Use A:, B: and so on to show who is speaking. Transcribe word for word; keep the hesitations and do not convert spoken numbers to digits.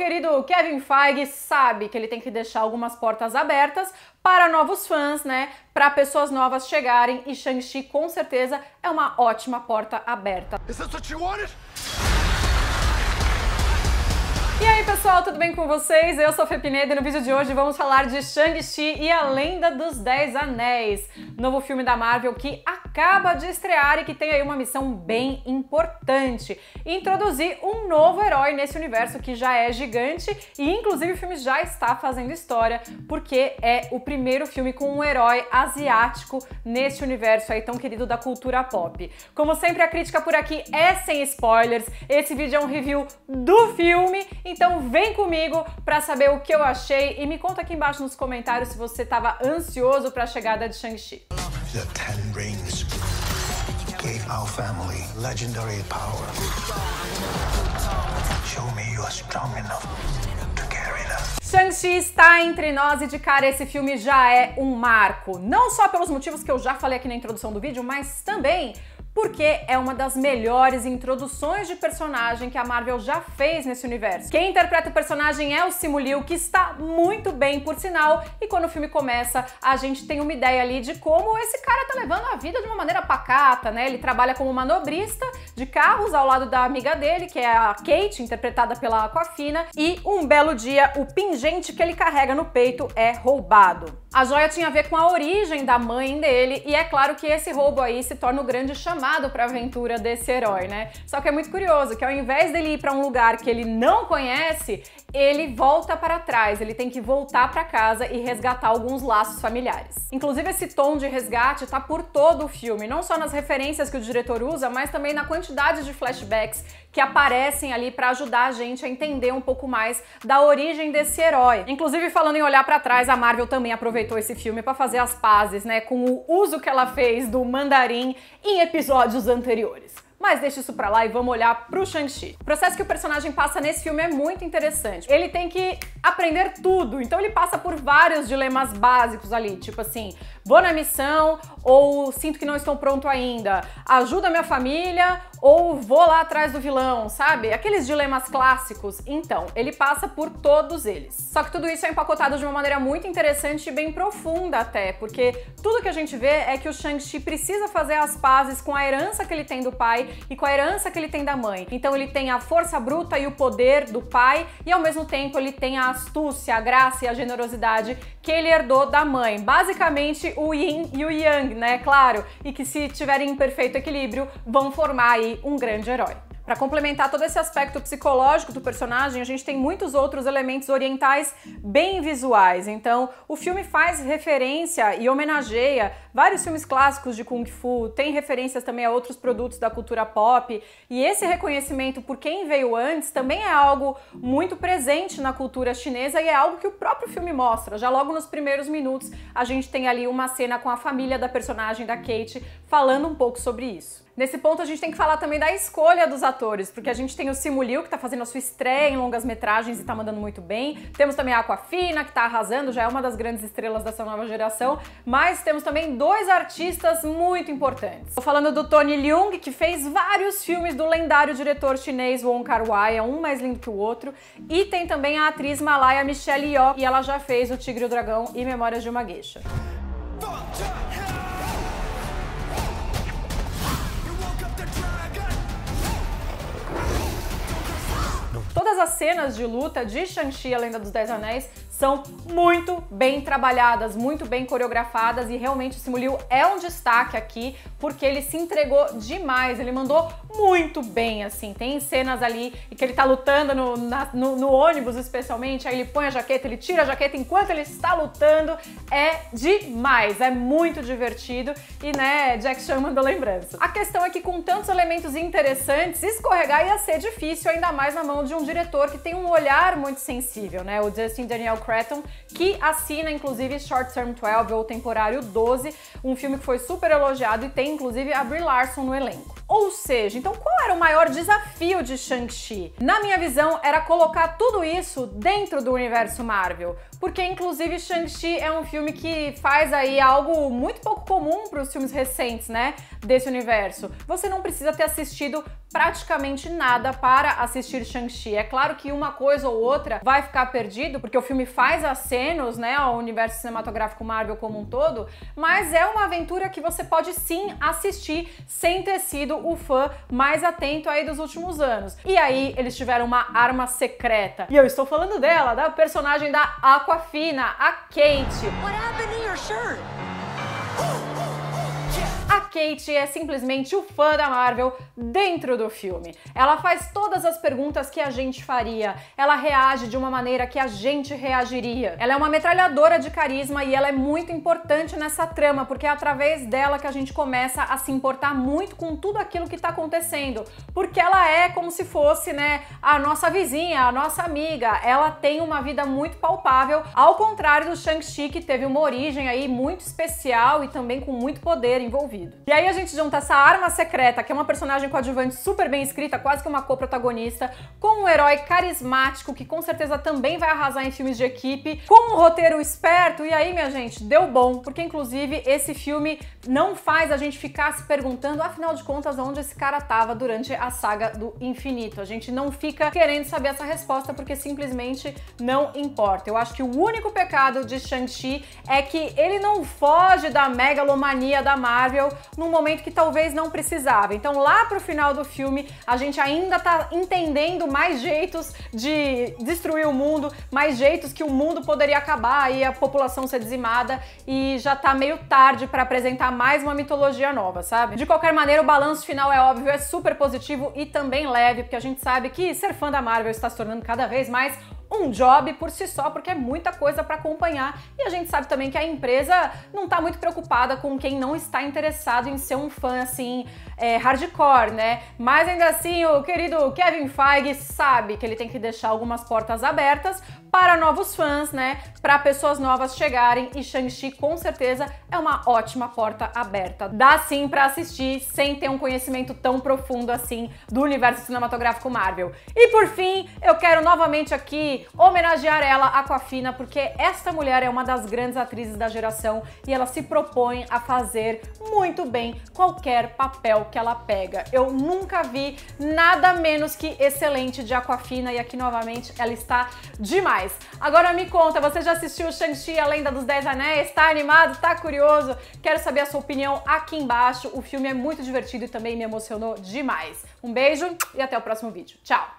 A: Querido Kevin Feige sabe que ele tem que deixar algumas portas abertas para novos fãs, né? Para pessoas novas chegarem, e Shang-Chi com certeza é uma ótima porta aberta.
B: Is this what you wanted?
A: E aí pessoal, tudo bem com vocês? Eu sou a Fê Pinedo e no vídeo de hoje vamos falar de Shang-Chi e a Lenda dos Dez Anéis, novo filme da Marvel que acaba de estrear e que tem aí uma missão bem importante: introduzir um novo herói nesse universo que já é gigante, e inclusive o filme já está fazendo história porque é o primeiro filme com um herói asiático nesse universo aí tão querido da cultura pop. Como sempre, a crítica por aqui é sem spoilers, esse vídeo é um review do filme, então vem comigo pra saber o que eu achei e me conta aqui embaixo nos comentários se você estava ansioso pra chegada de Shang-Chi.
B: The Ten Rings gave our family legendary power. Show me you are strong enough to carry them.
A: Shang-Chi está entre nós e de cara esse filme já é um marco. Não só pelos motivos que eu já falei aqui na introdução do vídeo, mas também porque é uma das melhores introduções de personagem que a Marvel já fez nesse universo. Quem interpreta o personagem é o Simu Liu, que está muito bem, por sinal, e quando o filme começa, a gente tem uma ideia ali de como esse cara tá levando a vida de uma maneira pacata, né? Ele trabalha como manobrista de carros ao lado da amiga dele, que é a Kate, interpretada pela Awkwafina, e um belo dia, o pingente que ele carrega no peito é roubado. A joia tinha a ver com a origem da mãe dele, e é claro que esse roubo aí se torna o grande chamado para a aventura desse herói, né? Só que é muito curioso que ao invés dele ir para um lugar que ele não conhece, ele volta para trás, ele tem que voltar para casa e resgatar alguns laços familiares. Inclusive esse tom de resgate tá por todo o filme, não só nas referências que o diretor usa, mas também na quantidade de flashbacks que aparecem ali para ajudar a gente a entender um pouco mais da origem desse herói. Inclusive, falando em olhar para trás, a Marvel também aproveitou esse filme para fazer as pazes, né, com o uso que ela fez do mandarim em episódios anteriores. Mas deixa isso pra lá e vamos olhar pro Shang-Chi. O processo que o personagem passa nesse filme é muito interessante. Ele tem que aprender tudo, então ele passa por vários dilemas básicos ali, tipo assim, vou na missão ou sinto que não estou pronto ainda, ajuda minha família ou vou lá atrás do vilão, sabe? Aqueles dilemas clássicos. Então, ele passa por todos eles. Só que tudo isso é empacotado de uma maneira muito interessante e bem profunda até, porque tudo que a gente vê é que o Shang-Chi precisa fazer as pazes com a herança que ele tem do pai e com a herança que ele tem da mãe. Então ele tem a força bruta e o poder do pai, e ao mesmo tempo ele tem a astúcia, a graça e a generosidade que ele herdou da mãe. Basicamente o yin e o yang, né? Claro, e que se tiverem em perfeito equilíbrio vão formar aí um grande herói. Para complementar todo esse aspecto psicológico do personagem, a gente tem muitos outros elementos orientais bem visuais. Então, o filme faz referência e homenageia vários filmes clássicos de Kung Fu, tem referências também a outros produtos da cultura pop, e esse reconhecimento por quem veio antes também é algo muito presente na cultura chinesa e é algo que o próprio filme mostra. Já logo nos primeiros minutos, a gente tem ali uma cena com a família da personagem da Kate falando um pouco sobre isso. Nesse ponto a gente tem que falar também da escolha dos atores, porque a gente tem o Simu Liu, que tá fazendo a sua estreia em longas metragens e tá mandando muito bem, temos também a Awkwafina, que tá arrasando, já é uma das grandes estrelas dessa nova geração, mas temos também dois artistas muito importantes. Tô falando do Tony Leung, que fez vários filmes do lendário diretor chinês Wong Kar-wai, é um mais lindo que o outro, e tem também a atriz malaia Michelle Yeoh, e ela já fez O Tigre e o Dragão e Memórias de uma Geisha. Todas as cenas de luta de Shang-Chi, a Lenda dos Dez Anéis, são muito bem trabalhadas, muito bem coreografadas, e realmente o Simu Liu é um destaque aqui, porque ele se entregou demais, ele mandou muito bem, assim. Tem cenas ali em que ele tá lutando no, na, no, no ônibus, especialmente, aí ele põe a jaqueta, ele tira a jaqueta enquanto ele está lutando, é demais, é muito divertido, e né, Jack Chan mandou lembrança. A questão é que com tantos elementos interessantes, escorregar ia ser difícil, ainda mais na mão de um diretor que tem um olhar muito sensível, né, o Justin Daniel Cretton, que assina inclusive Short Term doze ou Temporário doze, um filme que foi super elogiado e tem inclusive a Brie Larson no elenco. Ou seja, então qual era o maior desafio de Shang-Chi? Na minha visão, era colocar tudo isso dentro do universo Marvel, porque inclusive Shang-Chi é um filme que faz aí algo muito pouco comum para os filmes recentes, né, desse universo. Você não precisa ter assistido praticamente nada para assistir Shang-Chi. É claro que uma coisa ou outra vai ficar perdido, porque o filme faz acenos, né, ao universo cinematográfico Marvel como um todo, mas é uma aventura que você pode sim assistir sem ter sido o fã mais atento aí dos últimos anos. E aí eles tiveram uma arma secreta. E eu estou falando dela, da personagem da Awkwafina, a Kate.
C: What happened to your shirt?
A: A Kate é simplesmente o fã da Marvel dentro do filme. Ela faz todas as perguntas que a gente faria. Ela reage de uma maneira que a gente reagiria. Ela é uma metralhadora de carisma e ela é muito importante nessa trama, porque é através dela que a gente começa a se importar muito com tudo aquilo que tá acontecendo. Porque ela é como se fosse, né, a nossa vizinha, a nossa amiga. Ela tem uma vida muito palpável, ao contrário do Shang-Chi, que teve uma origem aí muito especial e também com muito poder envolvido. E aí a gente junta essa arma secreta, que é uma personagem coadjuvante super bem escrita, quase que uma co-protagonista, com um herói carismático, que com certeza também vai arrasar em filmes de equipe, com um roteiro esperto, e aí, minha gente, deu bom, porque inclusive esse filme não faz a gente ficar se perguntando, afinal de contas, onde esse cara tava durante a saga do infinito. A gente não fica querendo saber essa resposta, porque simplesmente não importa. Eu acho que o único pecado de Shang-Chi é que ele não foge da megalomania da Marvel num momento que talvez não precisava. Então lá pro final do filme a gente ainda tá entendendo mais jeitos de destruir o mundo, mais jeitos que o mundo poderia acabar e a população ser dizimada, e já tá meio tarde pra apresentar mais uma mitologia nova, sabe? De qualquer maneira, o balanço final é óbvio, é super positivo e também leve, porque a gente sabe que ser fã da Marvel está se tornando cada vez mais um job por si só, porque é muita coisa para acompanhar, e a gente sabe também que a empresa não tá muito preocupada com quem não está interessado em ser um fã assim, é, hardcore, né? Mas ainda assim, o querido Kevin Feige sabe que ele tem que deixar algumas portas abertas para novos fãs, né? Para pessoas novas chegarem, e Shang-Chi com certeza é uma ótima porta aberta. Dá sim para assistir sem ter um conhecimento tão profundo assim do universo cinematográfico Marvel. E por fim, eu quero novamente aqui homenagear ela, Awkwafina, porque esta mulher é uma das grandes atrizes da geração e ela se propõe a fazer muito bem qualquer papel que ela pega. Eu nunca vi nada menos que excelente de Awkwafina, e aqui novamente ela está demais. Agora me conta, você já assistiu Shang-Chi, a Lenda dos Dez Anéis? Tá animado? Tá curioso? Quero saber a sua opinião aqui embaixo. O filme é muito divertido e também me emocionou demais. Um beijo e até o próximo vídeo. Tchau!